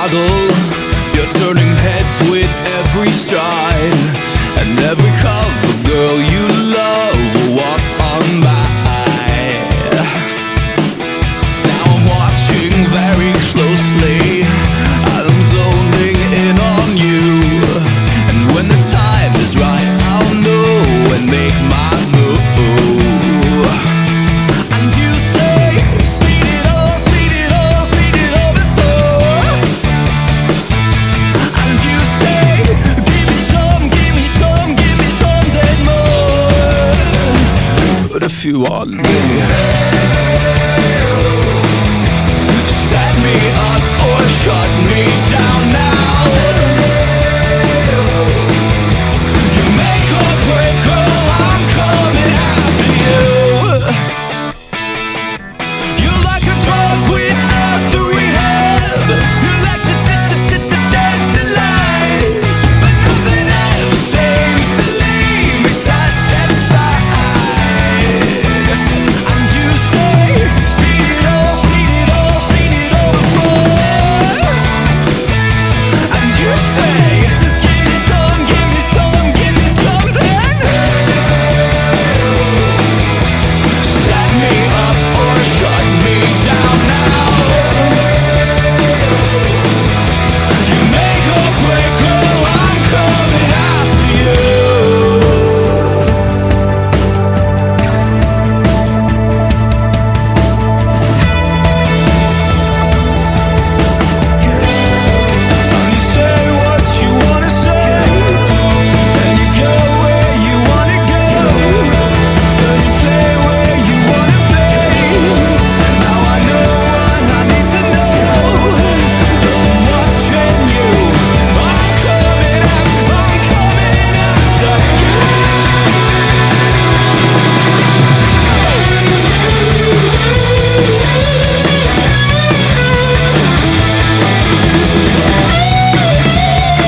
puddle. You're turning heads with every stride, and every cover girl you love will walk on by. Now I'm watching very closely, and I'm zoning in on you. And when the time is right, I'll know and make my move. And you say, seen it all, seen it all, seen it all before. And you say, give me some, give me some, give me something more. But if you want me, set me up or shut me down now. You make or break, girl, I'm coming after you. You're like a drug without the rehab. You're like the lies, but nothing ever seems to leave me satisfied. And you say, seen it all, seen it all, seen it all before. And you say, give me some, give me some, give me something. Set me up or shut me down now. You make or break, girl, I'm coming after you. And you say what you wanna say, and you go where you wanna go, and you play where you wanna play. Now I know what I need to know. I'm watching you. I'm coming after you.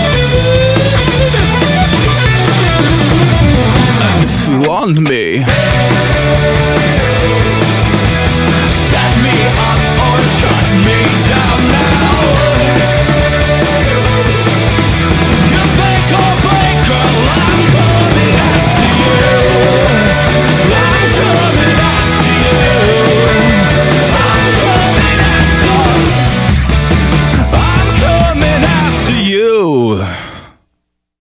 And if you want me,